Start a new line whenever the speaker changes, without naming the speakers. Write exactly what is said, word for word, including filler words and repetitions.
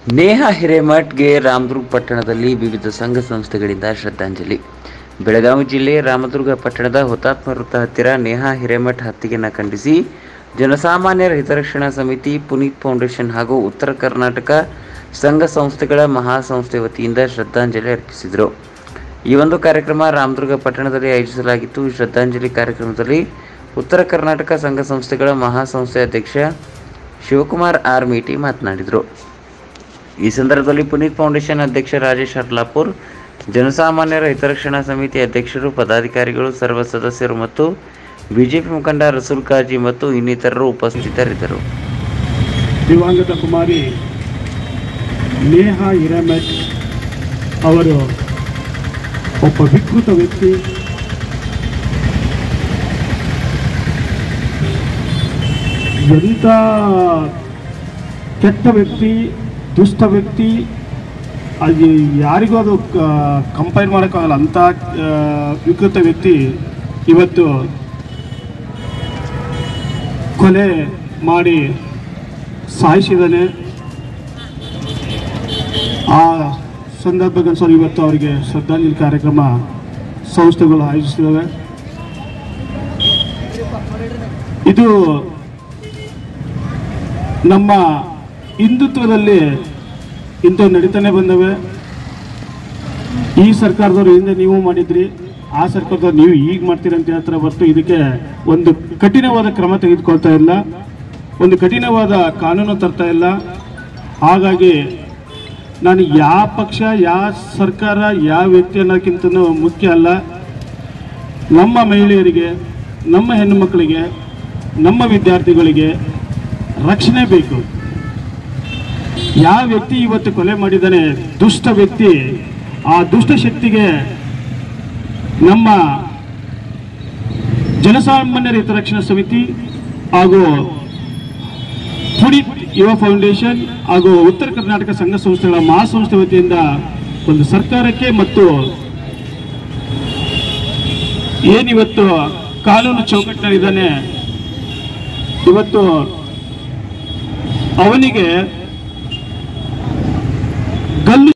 ನೇಹಾ ಹಿರೇಮಠ್ಗೆ ರಾಮದುರ್ಗ ಪಟ್ಟಣದಲ್ಲಿ ವಿವಿಧ ಸಂಘ ಸಂಸ್ಥೆಗಳಿಂದ ಶ್ರದ್ಧಾಂಜಲಿ. ಬೆಳಗಾವಿ ಜಿಲ್ಲೆ ರಾಮದುರ್ಗ ಪಟ್ಟಣದ ಹುತಾತ್ಮ ವೃತ್ತ ಹತ್ತಿರ ನೇಹಾ ಹಿರೇಮಠ್ ಹತ್ಯೆಯನ್ನು ಖಂಡಿಸಿ ಜನಸಾಮಾನ್ಯರ ಹಿತರಕ್ಷಣಾ ಸಮಿತಿ, ಪುನೀತ್ ಫೌಂಡೇಶನ್ ಹಾಗೂ ಉತ್ತರ ಕರ್ನಾಟಕ ಸಂಘ ಸಂಸ್ಥೆಗಳ ಮಹಾಸಂಸ್ಥೆ ವತಿಯಿಂದ ಶ್ರದ್ಧಾಂಜಲಿ ಅರ್ಪಿಸಿದರು. ಈ ಒಂದು ಕಾರ್ಯಕ್ರಮ ರಾಮದುರ್ಗ ಪಟ್ಟಣದಲ್ಲಿ ಆಯೋಜಿಸಲಾಗಿತ್ತು. ಈ ಶ್ರದ್ಧಾಂಜಲಿ ಕಾರ್ಯಕ್ರಮದಲ್ಲಿ ಉತ್ತರ ಕರ್ನಾಟಕ ಸಂಘ ಸಂಸ್ಥೆಗಳ ಮಹಾಸಂಸ್ಥೆ ಅಧ್ಯಕ್ಷ ಶಿವಕುಮಾರ್ ಆರ್ ಮೀಟಿ ಮಾತನಾಡಿದರು. ಈ ಸಂದರ್ಭದಲ್ಲಿ ಪುನೀತ್ ಫೌಂಡೇಶನ್ ಅಧ್ಯಕ್ಷ ರಾಜೇಶ್ ಹರ್ಲಾಪುರ್, ಜನಸಾಮಾನ್ಯರ ಹಿತರಕ್ಷಣಾ ಸಮಿತಿ ಅಧ್ಯಕ್ಷರು, ಪದಾಧಿಕಾರಿಗಳು, ಸರ್ವ ಸದಸ್ಯರು ಮತ್ತು ಬಿಜೆಪಿ ಮುಖಂಡ ರಸೂಲ್ ಕಾಜಿ ಮತ್ತು ಇನ್ನಿತರರು ಉಪಸ್ಥಿತರಿದ್ದರು.
ದಿವಂಗತ ಕುಮಾರಿ ನೇಹಾ ಹಿರೇಮಠ್ ಅವರು ಒಬ್ಬ ವಿಕೃತ ವ್ಯಕ್ತಿ. ಎಂಥ ಕೆಟ್ಟ ವ್ಯಕ್ತಿ, ದುಷ್ಟ ವ್ಯಕ್ತಿ, ಅದು ಯಾರಿಗೂ ಅದು ಕಂಪೇರ್ ಮಾಡೋಕ್ಕಾಗಲ್ಲ. ಅಂಥ ವಿಕೃತ ವ್ಯಕ್ತಿ ಇವತ್ತು ಕೊಲೆ ಮಾಡಿ ಸಾಯಿಸಿದ್ದಾನೆ. ಆ ಸಂದರ್ಭಕ್ಕನುಸಾರ ಇವತ್ತು ಅವರಿಗೆ ಶ್ರದ್ಧಾಂಜಲಿ ಕಾರ್ಯಕ್ರಮ ಸಂಸ್ಥೆಗಳು ಆಯೋಜಿಸಿದ್ದಾವೆ. ಇದು ನಮ್ಮ ಹಿಂದುತ್ವದಲ್ಲಿ ಇಂಥವು ನಡೀತಾನೆ ಬಂದವೆ. ಈ ಸರ್ಕಾರದವರು ಹಿಂದೆ ನೀವು ಮಾಡಿದ್ರಿ, ಆ ಸರ್ಕಾರದವ್ರು ನೀವು ಈಗ ಮಾಡ್ತೀರಿ ಅಂತ ಹೇಳ್ತಾರೆ ಹೊರತು ಇದಕ್ಕೆ ಒಂದು ಕಠಿಣವಾದ ಕ್ರಮ ತೆಗೆದುಕೊಳ್ತಾ ಇಲ್ಲ, ಒಂದು ಕಠಿಣವಾದ ಕಾನೂನು ತರ್ತಾ ಇಲ್ಲ. ಹಾಗಾಗಿ ನಾನು ಯಾವ ಪಕ್ಷ, ಯಾವ ಸರ್ಕಾರ, ಯಾವ ವ್ಯಕ್ತಿ ಅನ್ನೋಕ್ಕಿಂತನೂ ಮುಖ್ಯ ಅಲ್ಲ. ನಮ್ಮ ಮಹಿಳೆಯರಿಗೆ, ನಮ್ಮ ಹೆಣ್ಣು ಮಕ್ಕಳಿಗೆ, ನಮ್ಮ ವಿದ್ಯಾರ್ಥಿಗಳಿಗೆ ರಕ್ಷಣೆ ಬೇಕು. ಯಾವ ವ್ಯಕ್ತಿ ಇವತ್ತು ಕೊಲೆ ಮಾಡಿದ್ದಾನೆ, ದುಷ್ಟ ವ್ಯಕ್ತಿ, ಆ ದುಷ್ಟ ಶಕ್ತಿಗೆ ನಮ್ಮ ಜನಸಾಮಾನ್ಯರ ಹಿತರಕ್ಷಣಾ ಸಮಿತಿ ಹಾಗೂ ಪುನೀತ್ ಯುವ ಫೌಂಡೇಶನ್ ಹಾಗೂ ಉತ್ತರ ಕರ್ನಾಟಕ ಸಂಘ ಸಂಸ್ಥೆಗಳ ಮಹಾಸಂಸ್ಥೆ ವತಿಯಿಂದ ಒಂದು ಸರ್ಕಾರಕ್ಕೆ ಮತ್ತು ಏನಿವತ್ತು ಕಾನೂನು ಚೌಕಟ್ಟಿನಲ್ಲಿದ್ದಾನೆ, ಇವತ್ತು ಅವನಿಗೆ